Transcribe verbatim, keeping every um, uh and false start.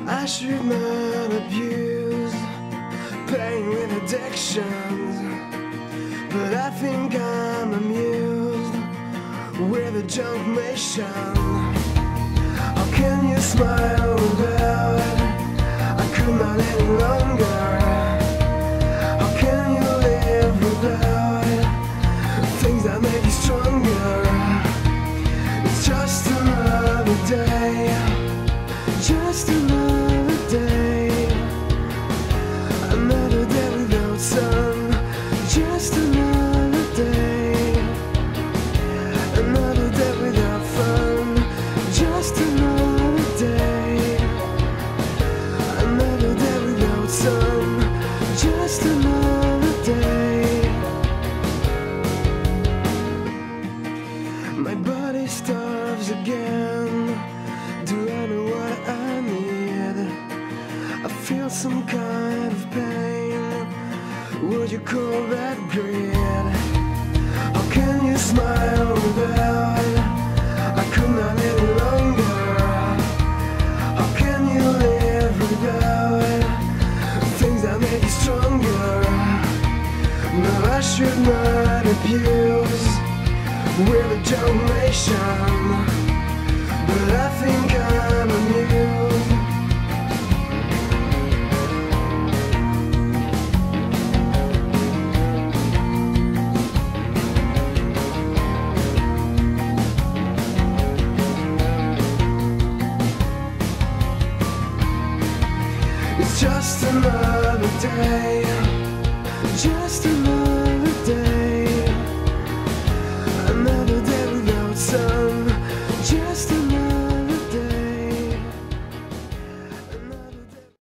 I should not abuse pain with addictions, but I think I'm amused with a junk mission. How can you smile without? I could not any longer. How can you live without things that make you stronger? It's just another day, just another day, another day without sun. Just another day, another day without fun. Just another day, another day without sun. Just another day. My body starves again. Do I know what I need? I feel some kind of pain. Would you call that greed? How can you smile without? I could not any longer. How can you live without things that make you stronger? No, I should not abuse with a junk nation, but I think I'm amused. It's just another day, just another